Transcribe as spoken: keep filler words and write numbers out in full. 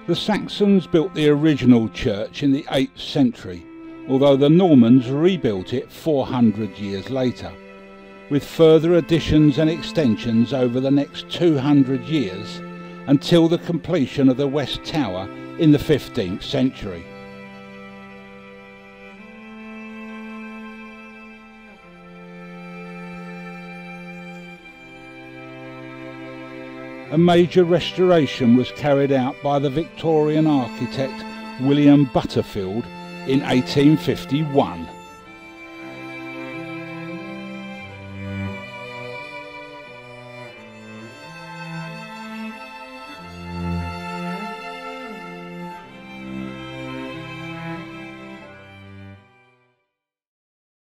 The Saxons built the original church in the eighth century, although the Normans rebuilt it four hundred years later, with further additions and extensions over the next two hundred years until the completion of the West Tower in the fifteenth century. A major restoration was carried out by the Victorian architect William Butterfield in eighteen fifty-one.